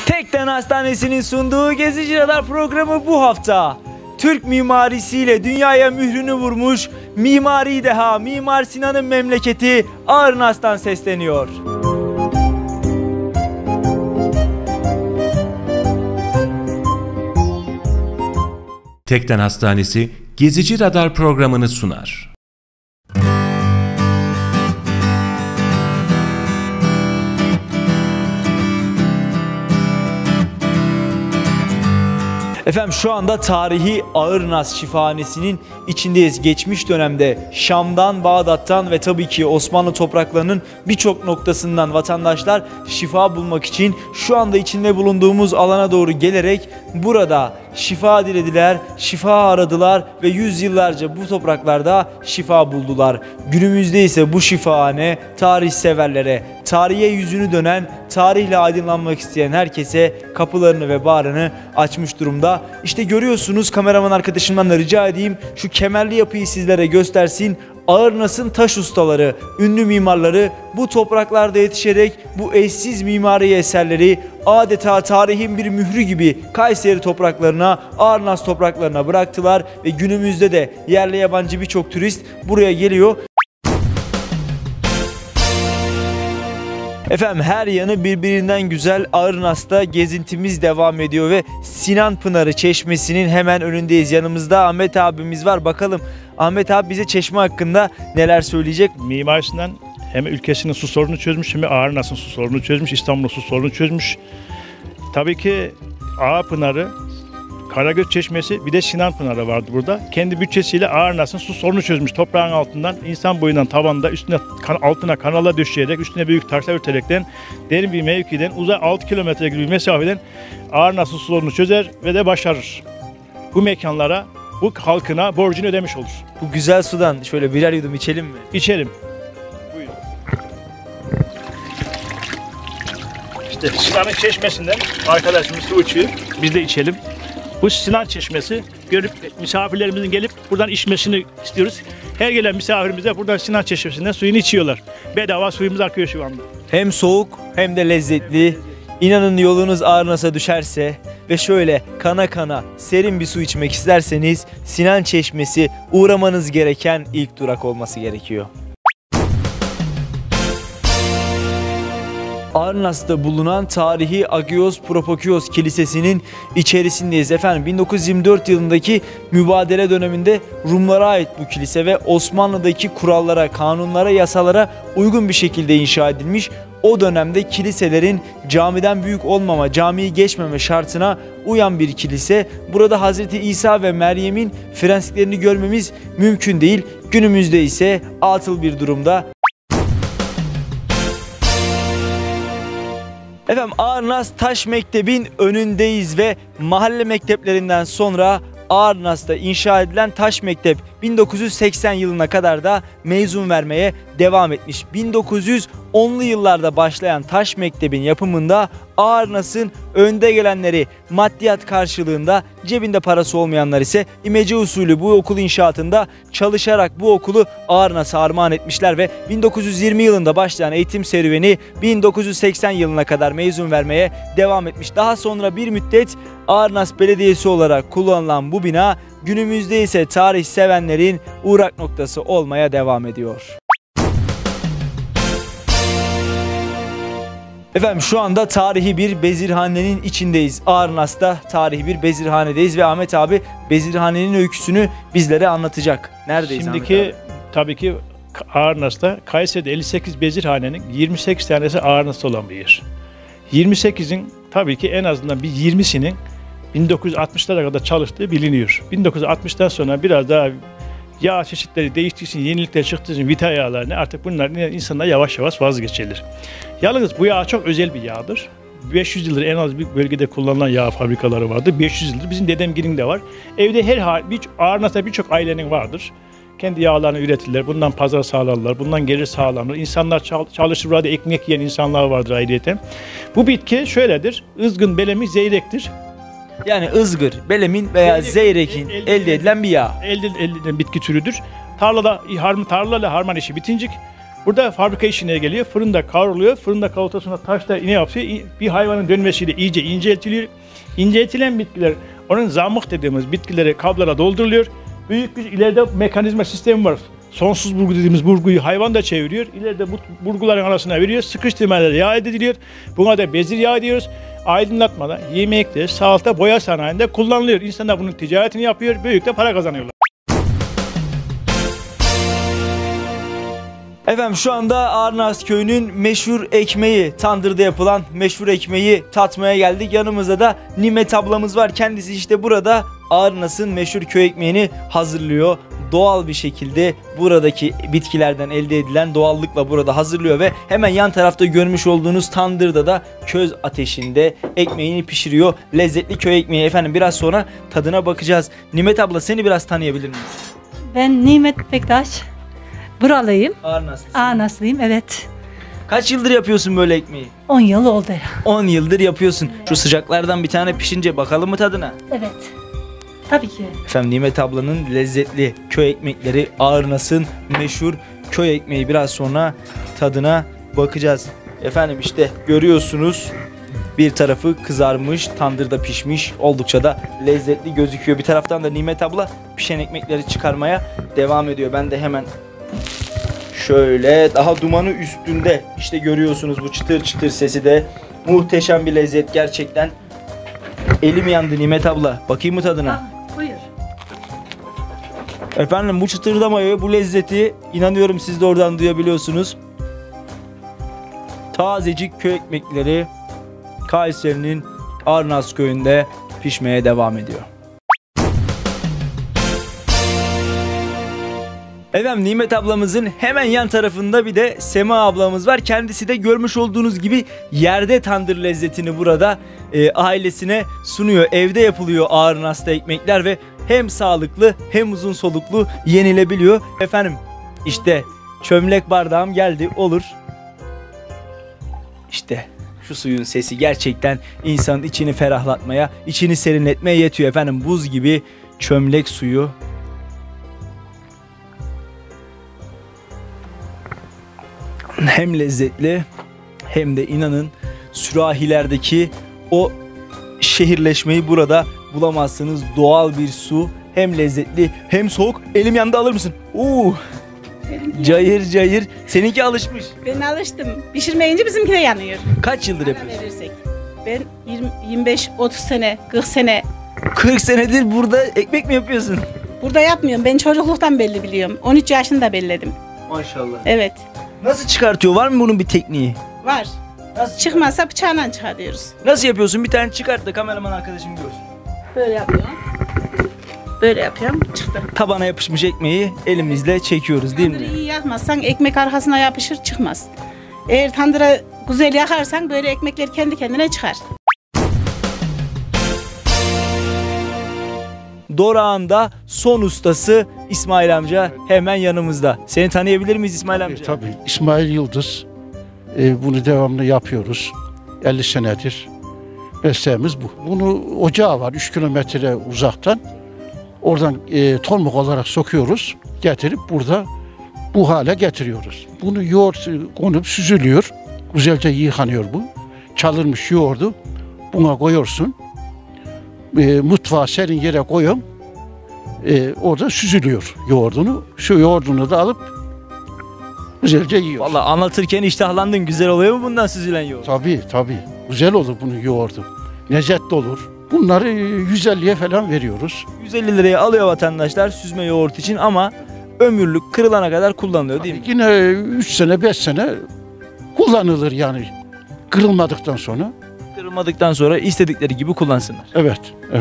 Tekden Hastanesi'nin sunduğu Gezici Radar programı bu hafta Türk mimarisiyle dünyaya mührünü vurmuş mimari deha Mimar Sinan'ın memleketi Ağrınas'tan sesleniyor. Tekden Hastanesi Gezici Radar programını sunar. Efendim şu anda tarihi Ağrınas Şifahanesi'nin içindeyiz. Geçmiş dönemde Şam'dan, Bağdat'tan ve tabii ki Osmanlı topraklarının birçok noktasından vatandaşlar şifa bulmak için şu anda içinde bulunduğumuz alana doğru gelerek burada şifa dilediler, şifa aradılar ve yüzyıllarca bu topraklarda şifa buldular. Günümüzde ise bu şifahane tarih severlere, tarihe yüzünü dönen, tarihle aydınlanmak isteyen herkese kapılarını ve bağrını açmış durumda. İşte görüyorsunuz, kameraman arkadaşımdan da rica edeyim şu kemerli yapıyı sizlere göstersin. Ağrınas'ın taş ustaları, ünlü mimarları bu topraklarda yetişerek bu eşsiz mimari eserleri adeta tarihin bir mührü gibi Kayseri topraklarına, Ağrınas topraklarına bıraktılar ve günümüzde de yerli yabancı birçok turist buraya geliyor. Efendim her yanı birbirinden güzel Ağrınas'ta gezintimiz devam ediyor ve Sinan Pınarı Çeşmesi'nin hemen önündeyiz. Yanımızda Ahmet abimiz var. Bakalım Ahmet abi bize çeşme hakkında neler söyleyecek? Mimarisinden hem ülkesinin su sorunu çözmüş hem Ağrınas'ın su sorunu çözmüş, İstanbul'un su sorunu çözmüş. Tabii ki Ağapınarı, Karagöz Çeşmesi, bir de Sinan Pınarı vardı burada. Kendi bütçesiyle Ağrınas'ın su sorunu çözmüş. Toprağın altından, insan boyundan tavanda, üstüne altına kanala döşeyerek, üstüne büyük taşlar örterekten, derin bir mevkiden, uzak 6 kilometre gibi bir mesafeden Ağrınas'ın su sorunu çözer ve de başarır. Bu mekanlara, bu halkına borcunu ödemiş olur. Bu güzel sudan şöyle birer yudum içelim mi? İçelim. Buyurun. İşte Sinan'ın çeşmesinden arkadaşımız su içiyor. Biz de içelim. Bu Sinan Çeşmesi, görüp misafirlerimizin gelip buradan içmesini istiyoruz. Her gelen misafirimiz de buradan Sinan Çeşmesi'nden suyunu içiyorlar. Bedava suyumuz akıyor şu anda. Hem soğuk hem de lezzetli. İnanın yolunuz Ağrınas'a düşerse ve şöyle kana kana serin bir su içmek isterseniz Sinan Çeşmesi uğramanız gereken ilk durak olması gerekiyor. Ağrınas'ta bulunan tarihi Agios Propakios Kilisesi'nin içerisindeyiz. Efendim 1924 yılındaki mübadele döneminde Rumlara ait bu kilise ve Osmanlı'daki kurallara, kanunlara, yasalara uygun bir şekilde inşa edilmiş. O dönemde kiliselerin camiden büyük olmama, camiyi geçmeme şartına uyan bir kilise. Burada Hazreti İsa ve Meryem'in fresklerini görmemiz mümkün değil. Günümüzde ise atıl bir durumda. Efendim Ağrınas Taş Mektebin önündeyiz ve mahalle mekteplerinden sonra Ağrınas'ta inşa edilen Taş Mektep 1980 yılına kadar da mezun vermeye devam etmiş. 1910'lu yıllarda başlayan Taş Mektebin yapımında Ağrınas'ın önde gelenleri maddiyat karşılığında, cebinde parası olmayanlar ise imece usulü bu okul inşaatında çalışarak bu okulu Ağrınas'a armağan etmişler ve 1920 yılında başlayan eğitim serüveni 1980 yılına kadar mezun vermeye devam etmiş. Daha sonra bir müddet Ağrınas Belediyesi olarak kullanılan bu bina günümüzde ise tarih sevenlerin uğrak noktası olmaya devam ediyor. Efendim şu anda tarihi bir bezirhanenin içindeyiz. Ağrınas'ta tarihi bir bezirhanedeyiz ve Ahmet abi bezirhanenin öyküsünü bizlere anlatacak. Neredeyiz şimdiki, Ahmet abi? Tabii ki Ağrınas'ta, Kayseri'de 58 bezirhanenin 28 tanesi Ağrınas'ta olan bir yer. 28'in tabii ki en azından bir 20'sinin 1960'lara kadar çalıştığı biliniyor. 1960'tan sonra biraz daha yağ çeşitleri değiştiği için, yenilikler çıktığı için vita yağlarını artık bunların insanlar yavaş yavaş vazgeçilir. Yalnız bu yağ çok özel bir yağdır. 500 yıldır en az bir bölgede kullanılan yağ fabrikaları vardır. 500 yıldır bizim dedemgilin de var. Evde Ağrınas'ta birçok ailenin vardır. Kendi yağlarını üretirler, bundan pazar sağlarlar, bundan gelir sağlanır. İnsanlar çalışır, burada ekmek yiyen insanlar vardır ayrıyeten. Bu bitki şöyledir, ızgın, belemik, zeyrektir. Yani ızgır, belemin veya zeyrekin elde edilen bir yağ. Elde edilen bitki türüdür. Tarlayla harman işi bitincik Burada fabrika işine geliyor. Fırında kavruluyor. Fırında kavrulduktan sonra taşta ne yapıyor? Bir hayvanın dönmesiyle iyice inceltiliyor. İnceltilen bitkiler, onun zamık dediğimiz bitkileri kablara dolduruluyor. Büyük bir ileride mekanizma sistemi var. Sonsuz burgu dediğimiz burguyu hayvan da çeviriyor. İleride bu burguların arasına veriyor. Sıkıştırmalarla yağ ediliyor. Buna da bezir yağı diyoruz. Aydınlatmada, yemekte, salata, boya sanayinde kullanılıyor. İnsanlar bunun ticaretini yapıyor. Büyük de para kazanıyorlar. Efendim şu anda Ağrınas köyünün meşhur ekmeği, tandırda yapılan meşhur ekmeği tatmaya geldik. Yanımızda da Nimet ablamız var. Kendisi işte burada Ağrınas'ın meşhur köy ekmeğini hazırlıyor. Doğal bir şekilde buradaki bitkilerden elde edilen doğallıkla burada hazırlıyor ve hemen yan tarafta görmüş olduğunuz tandırda da köz ateşinde ekmeğini pişiriyor. Lezzetli köy ekmeği efendim, biraz sonra tadına bakacağız. Nimet abla, seni biraz tanıyabilir miyiz? Ben Nimet Bektaş. Buralıyım. Ağrınaslısın. Ağrınaslıyım, evet. Kaç yıldır yapıyorsun böyle ekmeği? 10 yıl oldu ya. 10 yıldır yapıyorsun. Şu sıcaklardan bir tane pişince bakalım mı tadına? Evet. Tabii ki. Efendim Nimet ablanın lezzetli köy ekmekleri, Ağrınas'ın meşhur köy ekmeği, biraz sonra tadına bakacağız. Efendim işte görüyorsunuz, bir tarafı kızarmış, tandırda pişmiş, oldukça da lezzetli gözüküyor. Bir taraftan da Nimet abla pişen ekmekleri çıkarmaya devam ediyor. Ben de hemen şöyle, daha dumanı üstünde, işte görüyorsunuz bu çıtır çıtır sesi de muhteşem bir lezzet gerçekten. Elim yandı Nimet abla. Bakayım mı tadına? Buyur. Efendim bu çıtırdamayı, bu lezzeti inanıyorum siz de oradan duyabiliyorsunuz. Tazecik köy ekmekleri Kayseri'nin Ağrınas köyünde pişmeye devam ediyor. Efendim Nimet ablamızın hemen yan tarafında bir de Sema ablamız var. Kendisi de görmüş olduğunuz gibi yerde tandır lezzetini burada ailesine sunuyor. Evde yapılıyor Ağrınas'ta ekmekler ve hem sağlıklı hem uzun soluklu yenilebiliyor. Efendim işte çömlek bardağım geldi, olur. İşte şu suyun sesi gerçekten insanın içini ferahlatmaya, içini serinletmeye yetiyor efendim. Buz gibi çömlek suyu. Hem lezzetli hem de inanın sürahilerdeki o şehirleşmeyi burada bulamazsınız. Doğal bir su, hem lezzetli hem soğuk. Elim yandı, alır mısın? Cayır cayır. Seninki alışmış. Ben alıştım. Pişirmeyince bizimki de yanıyor. Kaç yıldır Ara yapıyorsun? verirsek. Ben 25-30 sene, 40 sene 40 senedir burada ekmek mi yapıyorsun? burada yapmıyorum. Ben çocukluktan belli biliyorum. 13 yaşında belledim. Maşallah. Evet. Nasıl çıkartıyor? Var mı bunun bir tekniği? Var. Nasıl Çıkmazsa bıçağla çıkarıyoruz. Nasıl yapıyorsun? Bir tane çıkart da kameraman arkadaşım görsün. Böyle yapıyorum. Böyle yapıyorum. Çıktı. Tabana yapışmış ekmeği elimizle çekiyoruz değil Tandırı mi? iyi yakmazsan ekmek arkasına yapışır, çıkmaz. Eğer tandıra güzel yakarsan böyle ekmekler kendi kendine çıkar. Dorağan'da son ustası İsmail amca hemen yanımızda. Seni tanıyabilir miyiz İsmail amca? Tabii İsmail Yıldız. Bunu devamlı yapıyoruz. 50 senedir mesleğimiz bu. Bunu ocağı var 3 kilometre uzaktan. Oradan tomruk olarak sokuyoruz. Getirip burada bu hale getiriyoruz. Bunu yoğurt konup süzülüyor. Güzelce yıkanıyor bu. Çalınmış yoğurdu buna koyuyorsun. Mutfağa serin yere koyuyorum. Orada süzülüyor yoğurdunu. Şu yoğurdunu da alıp güzelce yiyor. Vallahi anlatırken iştahlandın. Güzel oluyor mu bundan süzülen yoğurt? Tabii. Güzel olur bunun yoğurdu. Lezzetli olur. Bunları 150'ye falan veriyoruz. 150 liraya alıyor vatandaşlar süzme yoğurt için ama ömürlük, kırılana kadar kullanılıyor değil mi? Yine 3 sene 5 sene kullanılır yani. Kırılmadıktan sonra. Kırılmadıktan sonra istedikleri gibi kullansınlar. Evet.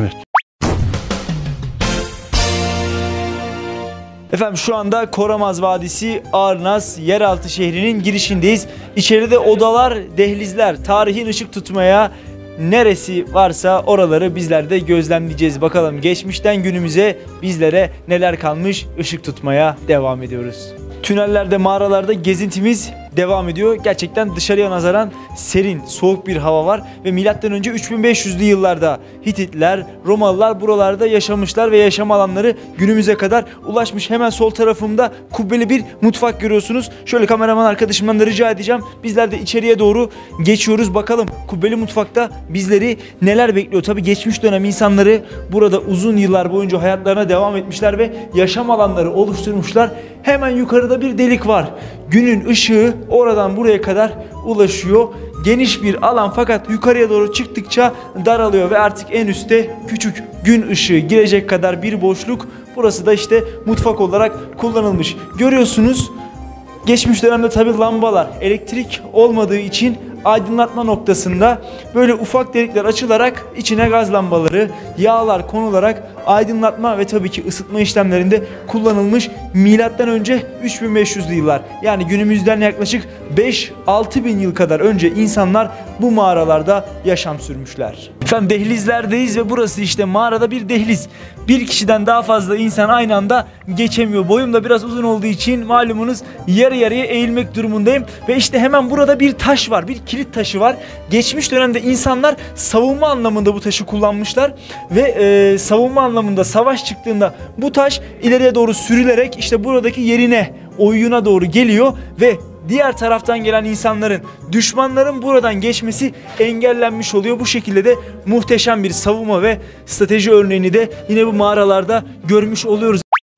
Efendim şu anda Koramaz Vadisi Ağrınas yeraltı şehrinin girişindeyiz. İçeride odalar, dehlizler, tarihin ışık tutmaya neresi varsa oraları bizler de gözlemleyeceğiz. Bakalım geçmişten günümüze bizlere neler kalmış, ışık tutmaya devam ediyoruz. Tünellerde, mağaralarda gezintimiz devam ediyor. Gerçekten dışarıya nazaran serin, soğuk bir hava var ve milattan önce 3500'lü yıllarda Hititler, Romalılar buralarda yaşamışlar ve yaşam alanları günümüze kadar ulaşmış. Hemen sol tarafımda kubbeli bir mutfak görüyorsunuz. Şöyle kameraman arkadaşımdan da rica edeceğim. Bizler de içeriye doğru geçiyoruz. Bakalım kubbeli mutfakta bizleri neler bekliyor? Tabii geçmiş dönem insanları burada uzun yıllar boyunca hayatlarına devam etmişler ve yaşam alanları oluşturmuşlar. Hemen yukarıda bir delik var. Günün ışığı oradan buraya kadar ulaşıyor. Geniş bir alan fakat yukarıya doğru çıktıkça daralıyor ve artık en üstte küçük gün ışığı girecek kadar bir boşluk. Burası da işte mutfak olarak kullanılmış. Görüyorsunuz, geçmiş dönemde tabii lambalar elektrik olmadığı için aydınlatma noktasında böyle ufak delikler açılarak içine gaz lambaları, yağlar konularak aydınlatma ve tabii ki ısıtma işlemlerinde kullanılmış. Milattan önce 3500'lü yıllar, yani günümüzden yaklaşık 5-6 bin yıl kadar önce insanlar bu mağaralarda yaşam sürmüşler. Efendim dehlizlerdeyiz ve burası işte mağarada bir dehliz. Bir kişiden daha fazla insan aynı anda geçemiyor. Boyum da biraz uzun olduğu için malumunuz yarı yarıya eğilmek durumundayım. Ve işte hemen burada bir taş var, bir kilit taşı var. Geçmiş dönemde insanlar savunma anlamında bu taşı kullanmışlar. Ve savunma anlamında savaş çıktığında bu taş ileriye doğru sürülerek işte buradaki yerine, oyuna doğru geliyor ve diğer taraftan gelen insanların, düşmanların buradan geçmesi engellenmiş oluyor. Bu şekilde de muhteşem bir savunma ve strateji örneğini de yine bu mağaralarda görmüş oluyoruz.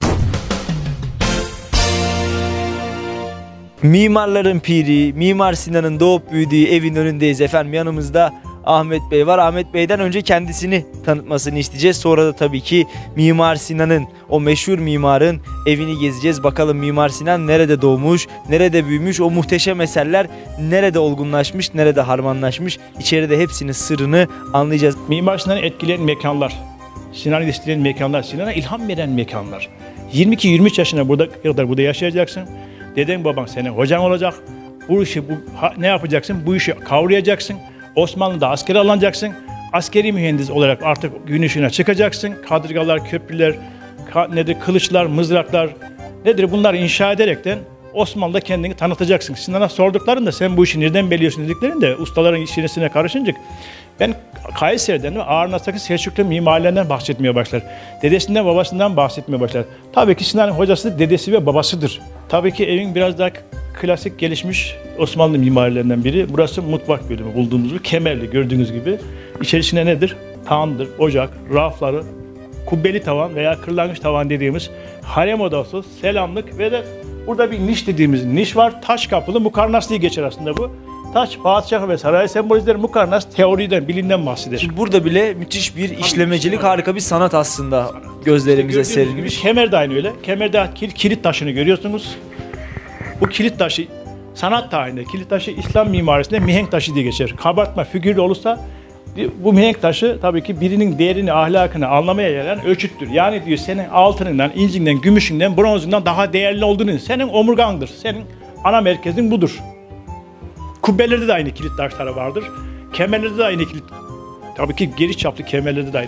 Mimarların piri, Mimar Sinan'ın doğup büyüdüğü evin önündeyiz efendim. Yanımızda Ahmet Bey var. Ahmet Bey'den önce kendisini tanıtmasını isteyeceğiz. Sonra da tabii ki Mimar Sinan'ın, o meşhur mimarın evini gezeceğiz. Bakalım Mimar Sinan nerede doğmuş, nerede büyümüş, o muhteşem eserler nerede olgunlaşmış, nerede harmanlaşmış. İçeride hepsinin sırrını anlayacağız. Mimar Sinan'ı etkileyen mekanlar, Sinan'ı etkileyen mekanlar, Sinan'a ilham veren mekanlar. 22-23 yaşına burada yaşayacaksın. Deden baban senin hocan olacak. Bu işi ne yapacaksın? Bu işi kavrayacaksın. Osmanlı'da askere alınacaksın. Askeri mühendis olarak artık gün ışığına çıkacaksın. Kadırgalar, köprüler, kılıçlar, mızraklar nedir? Bunları inşa ederekten Osmanlı'da kendini tanıtacaksın. Sinan'a sorduklarında sen bu işi nereden biliyorsun dediklerinde ustaların işine karışınca ben Kayseri'den ve Ağrınas'taki Selçuklu mimarlarından bahsetmeye başlar. Dedesinden babasından bahsetmeye başlar. Tabii ki Sinan'ın hocası dedesi ve babasıdır. Tabii ki evin biraz daha klasik gelişmiş Osmanlı mimarilerinden biri. Burası mutfak bölümü bulduğumuz gibi kemerli gördüğünüz gibi. İçerisinde nedir? Tandır, ocak, rafları, kubbeli tavan veya kırlangıç tavan dediğimiz harem odası, selamlık ve de burada bir niş dediğimiz niş var. Taş kapılı mukarnas diye geçer aslında bu. Taş, padişah ve sarayı sembolizer, mukarnas teoriden, bilimden bahseder. Şimdi burada bile müthiş bir işlemecilik, harika bir sanat aslında gözlerimize serilmiş. Kemer de aynı öyle. Kemerde kilit taşını görüyorsunuz. Bu kilit taşı sanat tarihinde, kilit taşı İslam mimarisinde mihenk taşı diye geçer. Kabartma figürlü olursa bu mihenk taşı tabii ki birinin değerini, ahlakını anlamaya yarayan ölçüttür. Yani diyor senin altınından, incinden, gümüşünden, bronzundan daha değerli olduğunu, senin omurgandır, senin ana merkezin budur. Kubbelerde de aynı kilit taşları vardır. Kemerlerde de aynı kilit. Tabii ki geniş çaplı kemerlerde de aynı.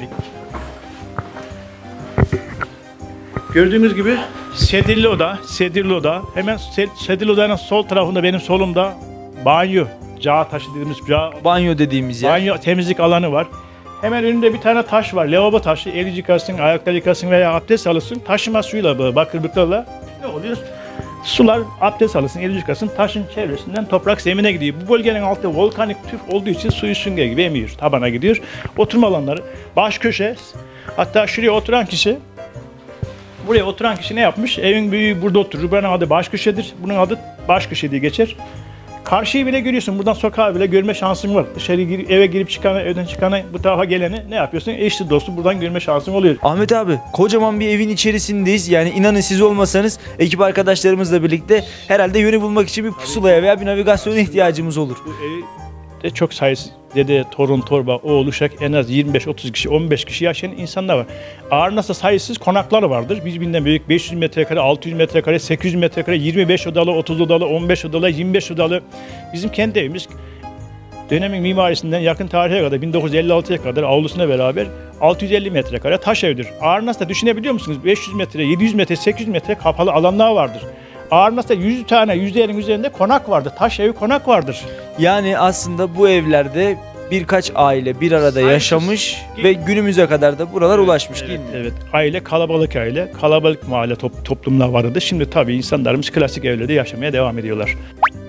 Gördüğünüz gibi sedirli oda. Hemen sedirli odanın sol tarafında benim solumda banyo, cağ taşı dediğimiz Banyo dediğimiz yer. Banyo temizlik alanı var. Hemen önünde bir tane taş var. Lavabo taşı. El yıkasın, ayakları yıkasın veya abdest alırsın. Taşıma suyla böyle bakırlıklarla ne oluyor? Sular abdest alırsın, el yıkasın. Taşın çevresinden toprak zemine gidiyor. Bu bölgenin altı volkanik tüf olduğu için suyu sünger gibi emiyor. Tabana gidiyor. Oturma alanları. Baş köşe. Hatta şuraya oturan kişi buraya oturan kişi ne yapmış? Evin büyüğü burada oturur. Buranın adı baş köşedir. Bunun adı baş köşe diye geçer. Karşıyı bile görüyorsun. Buradan sokağı bile görme şansın var. Dışarı eve girip çıkanı, evden çıkanı, bu tarafa geleni ne yapıyorsun? Eşli dostu buradan görme şansın oluyor. Ahmet abi, kocaman bir evin içerisindeyiz. Yani inanın siz olmasanız ekip arkadaşlarımızla birlikte herhalde yönü bulmak için bir pusulaya veya bir navigasyona ihtiyacımız olur. Bu evi de çok sayısız dede, torun, torba, oğul, uşak en az 25-30 kişi, 15 kişi yaşayan insanlar var. Ağrınas'ta sayısız konaklar vardır. Birbirinden büyük 500 metrekare, 600 metrekare, 800 metrekare, 25 odalı, 30 odalı, 15 odalı, 25 odalı. Bizim kendi evimiz dönemin mimarisinden yakın tarihe kadar 1956'ya kadar avlusuna beraber 650 metrekare taş evdir. Ağrınas'ta düşünebiliyor musunuz? 500 metre, 700 metre, 800 metre kapalı alanlar vardır. Ağrınas'ta 100 tane, 100'lerin üzerinde konak vardı. Taş evi konak vardır. Yani aslında bu evlerde birkaç aile bir arada yaşamış ve günümüze kadar da buralar ulaşmış değil mi? Evet. Aile, kalabalık aile, kalabalık mahalle toplumlar vardı. Şimdi tabii insanlarımız klasik evlerde yaşamaya devam ediyorlar.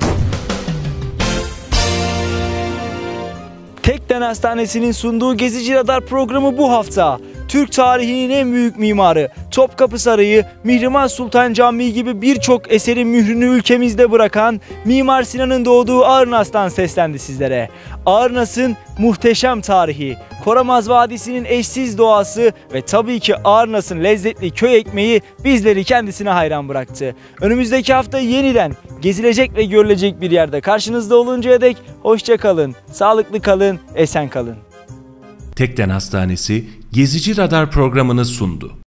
Tekden Hastanesi'nin sunduğu Gezici Radar programı bu hafta Türk tarihinin en büyük mimarı, Topkapı Sarayı, Mihrimah Sultan Camii gibi birçok eserin mührünü ülkemizde bırakan Mimar Sinan'ın doğduğu Ağrınas'tan seslendi sizlere. Ağrınas'ın muhteşem tarihi, Koramaz Vadisi'nin eşsiz doğası ve tabii ki Ağrınas'ın lezzetli köy ekmeği bizleri kendisine hayran bıraktı. Önümüzdeki hafta yeniden gezilecek ve görülecek bir yerde karşınızda oluncaya dek hoşça kalın, sağlıklı kalın, esen kalın. Tekden Hastanesi Gezici Radar programını sundu.